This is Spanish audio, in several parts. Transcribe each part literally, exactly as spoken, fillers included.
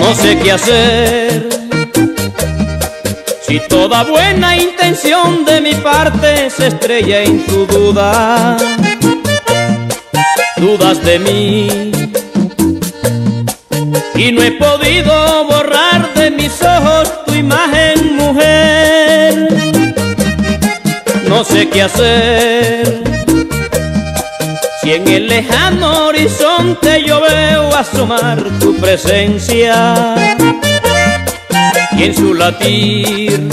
No sé qué hacer, si toda buena intención de mi parte se estrella en tu duda. Dudas de mí y no he podido borrar de mis ojos tu imagen, mujer. No sé qué hacer, si en el lejano horizonte yo veo asomar tu presencia y en su latir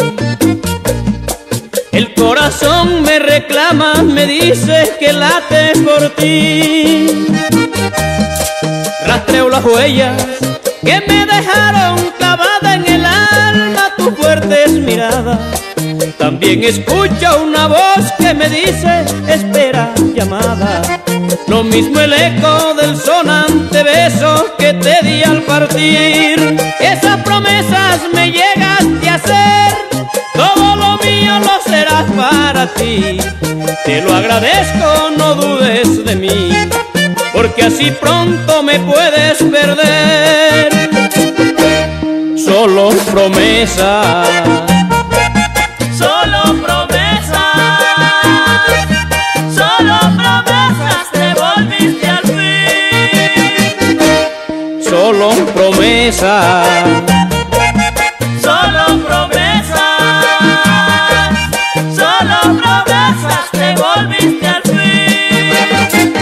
el corazón me reclama, me dice que late por ti. Rastreo las huellas que me dejaron clavada en el alma tus fuertes miradas. También escucho una voz que me dice espera llamada. Lo mismo el eco del sonante beso que te di al partir. Esas promesas me llegaste a hacer, todo lo mío lo serás para ti. Te lo agradezco, no dudes de mí, porque así pronto me puedes perder. Solo promesas, solo promesas, solo promesas te volviste al fin. Solo promesas, solo promesas, solo promesas te volviste al fin.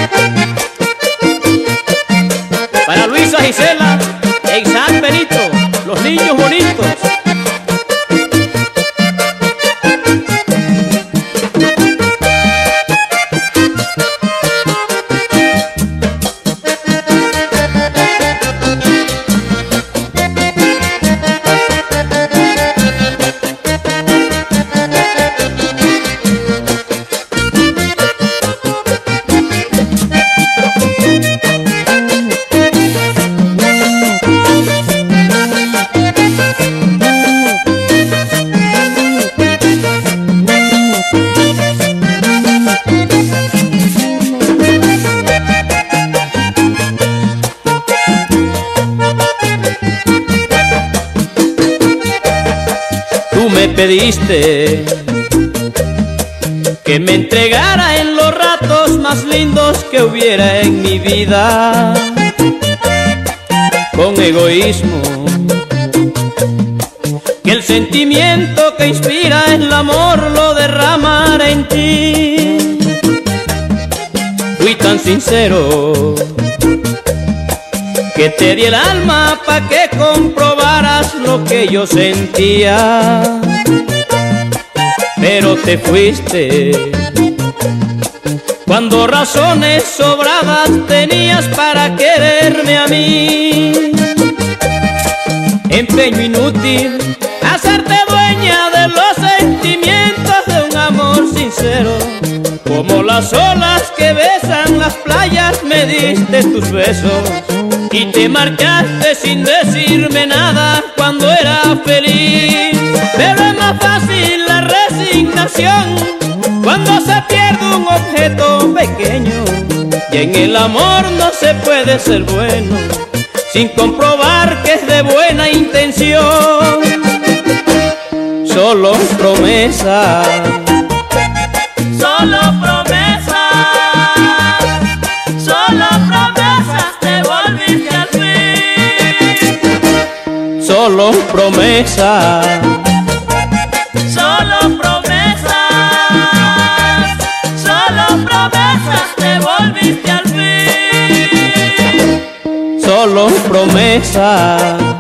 para Luisa Gisela e Isaac Benito, los niños bonitos. Tú me pediste que me entregara en los ratos más lindos que hubiera en mi vida, con egoísmo, que el sentimiento que inspira el amor lo derramara en ti. Fui tan sincero que te di el alma pa' que comprobaras lo que yo sentía, pero te fuiste cuando razones sobradas tenías para quererme a mí. Empeño inútil hacerte dueña de los sentimientos de un amor sincero, como las olas que besan las playas me diste tus besos. Y te marchaste sin decirme nada cuando era feliz. Pero es más fácil la resignación cuando se pierde un objeto pequeño. Y en el amor no se puede ser bueno sin comprobar que es de buena intención. Solo promesas, solo promesas, solo promesas te volviste al fin. solo promesas, solo promesas, solo promesas te volviste al fin. solo promesas.